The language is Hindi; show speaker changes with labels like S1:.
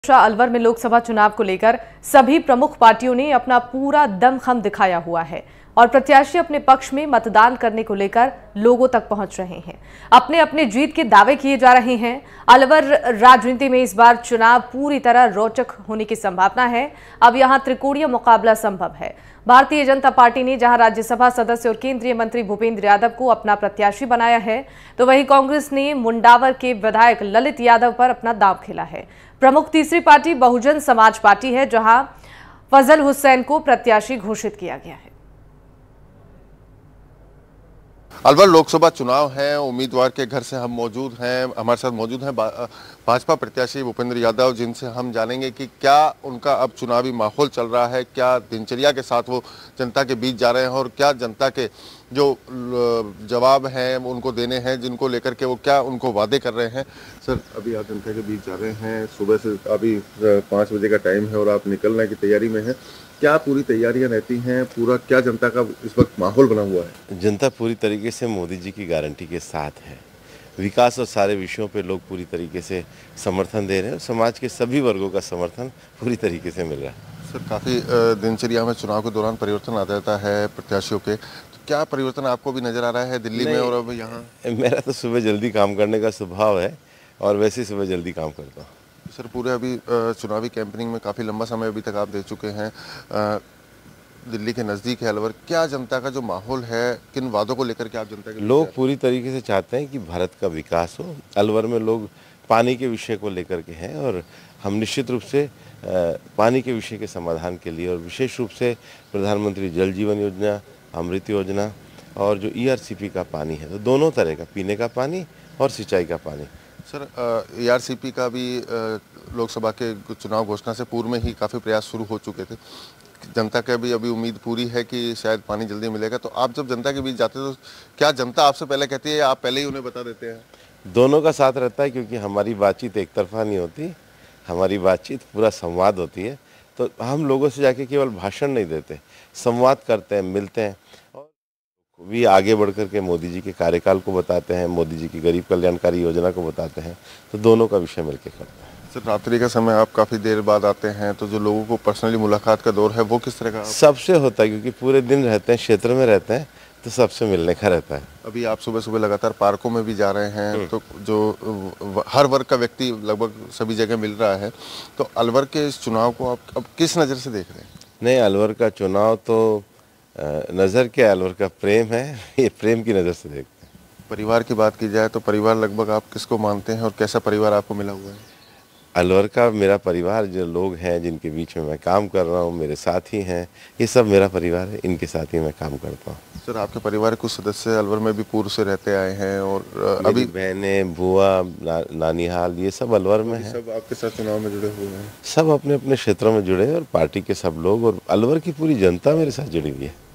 S1: अलवर में लोकसभा चुनाव को लेकर सभी प्रमुख पार्टियों ने अपना पूरा दमखम दिखाया हुआ है और प्रत्याशी अपने पक्ष में मतदान करने को लेकर लोगों तक पहुंच रहे हैं। अपने अपने जीत के दावे किए जा रहे हैं। अलवर राजनीति में इस बार चुनाव पूरी तरह रोचक होने की संभावना है। अब यहां त्रिकोणीय मुकाबला संभव है। भारतीय जनता पार्टी ने जहां राज्यसभा सदस्य और केंद्रीय मंत्री भूपेंद्र यादव को अपना प्रत्याशी बनाया है, तो वहीं कांग्रेस ने मुंडावर के विधायक ललित यादव पर अपना दांव खेला है। प्रमुख तीसरी पार्टी बहुजन समाज पार्टी है, जहां फजल हुसैन को प्रत्याशी घोषित किया गया है।
S2: अलवर लोकसभा चुनाव है, उम्मीदवार के घर से हम मौजूद हैं। हमारे साथ मौजूद हैं भाजपा प्रत्याशी भूपेंद्र यादव, जिनसे हम जानेंगे कि क्या उनका अब चुनावी माहौल चल रहा है, क्या दिनचर्या के साथ वो जनता के बीच जा रहे हैं और क्या जनता के जो जवाब हैं उनको देने हैं, जिनको लेकर के वो क्या उनको वादे कर रहे हैं। सर, अभी आप जनता के बीच जा रहे हैं, सुबह से अभी 5 बजे का टाइम है और आप निकलने की तैयारी में हैं। क्या पूरी तैयारियां रहती हैं? पूरा क्या जनता का इस वक्त माहौल बना हुआ है?
S3: जनता पूरी तरीके से मोदी जी की गारंटी के साथ है। विकास और सारे विषयों पे लोग पूरी तरीके से समर्थन दे रहे हैं और समाज के सभी वर्गों का समर्थन पूरी तरीके से मिल रहा है।
S2: सर, काफ़ी दिनचर्या में चुनाव के दौरान परिवर्तन आ जाता है प्रत्याशियों के, तो क्या परिवर्तन आपको भी नज़र आ रहा है दिल्ली में और अब यहाँ?
S3: मेरा तो सुबह जल्दी काम करने का स्वभाव है और वैसे ही सुबह जल्दी काम करता हूँ।
S2: सर, पूरे अभी चुनावी कैंपेनिंग में काफ़ी लंबा समय अभी तक आप दे चुके हैं। दिल्ली के नज़दीक है अलवर, क्या जनता का जो माहौल है, किन वादों को लेकर के आप जनता के
S3: लोग पूरी तरीके से चाहते हैं कि भारत का विकास हो। अलवर में लोग पानी के विषय को लेकर के हैं और हम निश्चित रूप से पानी के विषय के समाधान के लिए और विशेष रूप से प्रधानमंत्री जल जीवन योजना, अमृत योजना और जो ERCP का पानी है, तो दोनों तरह का, पीने का पानी और सिंचाई का पानी।
S2: सर, ERCP का भी लोकसभा के चुनाव घोषणा से पूर्व में ही काफ़ी प्रयास शुरू हो चुके थे। जनता का भी अभी उम्मीद पूरी है कि शायद पानी जल्दी मिलेगा। तो आप जब जनता के बीच जाते हैं तो क्या जनता आपसे पहले कहती है या आप पहले ही उन्हें बता देते हैं?
S3: दोनों का साथ रहता है, क्योंकि हमारी बातचीत एक तरफा नहीं होती, हमारी बातचीत पूरा संवाद होती है। तो हम लोगों से जाके केवल भाषण नहीं देते, संवाद करते हैं, मिलते हैं और भी आगे बढ़ कर के मोदी जी के कार्यकाल को बताते हैं, मोदी जी की गरीब कल्याणकारी योजना को बताते हैं। तो दोनों का विषय मिलकर करते हैं।
S2: सर, रात्रि का समय आप काफ़ी देर बाद आते हैं, तो जो लोगों को पर्सनली मुलाकात का दौर है वो किस तरह का?
S3: सबसे होता है, क्योंकि पूरे दिन रहते हैं, क्षेत्र में रहते हैं, तो सबसे मिलने का रहता है।
S2: अभी आप सुबह सुबह लगातार पार्कों में भी जा रहे हैं, तो जो हर वर्ग का व्यक्ति लगभग सभी जगह मिल रहा है, तो अलवर के इस चुनाव को आप अब किस नज़र से देख रहे हैं?
S3: नहीं, अलवर का चुनाव तो नज़र क्या, अलवर का प्रेम है, ये प्रेम की नज़र से देखते हैं।
S2: परिवार की बात की जाए तो परिवार लगभग आप किसको मानते हैं और कैसा परिवार आपको मिला हुआ है?
S3: अलवर का मेरा परिवार, जो लोग हैं जिनके बीच में मैं काम कर रहा हूँ, मेरे साथी हैं, ये सब मेरा परिवार है, इनके साथ ही मैं काम करता हूँ।
S2: सर, आपके परिवार के कुछ सदस्य अलवर में भी पूर्व से रहते आए हैं और अभी
S3: बहनें, बुआ, नानीहाल, ये सब अलवर में है।
S2: सब आपके साथ चुनाव में जुड़े हुए हैं?
S3: सब अपने अपने क्षेत्रों में जुड़े हैं और पार्टी के सब लोग और अलवर की पूरी जनता मेरे साथ जुड़ी हुई है।